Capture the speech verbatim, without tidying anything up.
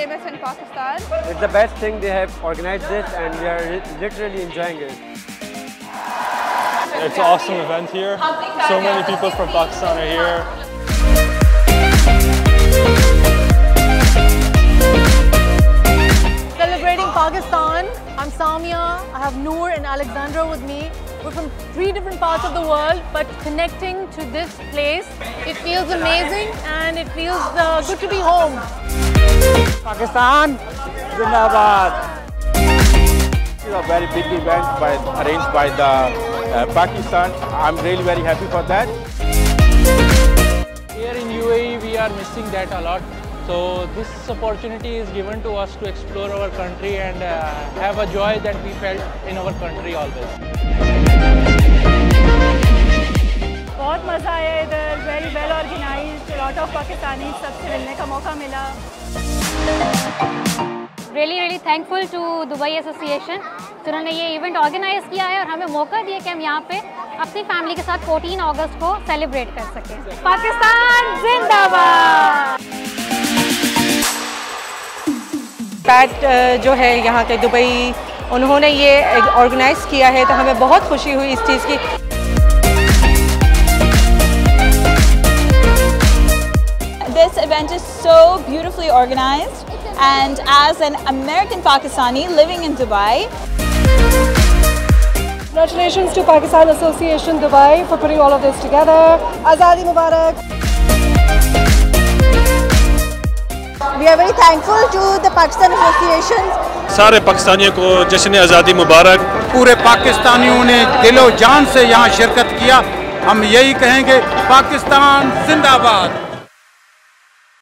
famous in Pakistan. It's the best thing they have organized this, and we are literally enjoying it. It's an awesome event here. So many people from Pakistan are here. Celebrating Pakistan. I'm Samia. I have Noor and Alexandra with me. We're from three different parts of the world, but connecting to this place, it feels amazing and it feels uh, good to be home. Pakistan, Zindabad. This is a very big event by, arranged by the uh, Pakistan. I'm really very happy for that. Here in U A E, we are missing that a lot. So this opportunity is given to us to explore our country and uh, have a joy that we felt in our country always. बहुत मजा आया इधर, very well organized, a lot of Pakistanis सबसे मिलने का मौका मिला. Really really thankful to Dubai Association जिन्होंने ये इवेंट ऑर्गेनाइज किया है और हमें मौका दिया कि हम यहाँ पे अपनी फैमिली के साथ चौदह अगस्त को सेलिब्रेट कर सकें. पाकिस्तान जिंदाबाद. पैट जो है यहाँ के दुबई, उन्होंने ये ऑर्गेनाइज किया है तो हमें बहुत खुशी हुई इस चीज़ की. This event is so beautifully organized, and as an American Pakistani living in Dubai, Congratulations to Pakistan Association Dubai for putting all of this together. Azadi Mubarak. we are very thankful to the Pakistan Association. सारे पाकिस्तानियों को जश्न आज़ादी मुबारक. पूरे पाकिस्तानियों ने दिलो जान से यहाँ शिरकत किया. हम यही कहेंगे, पाकिस्तान जिंदाबाद.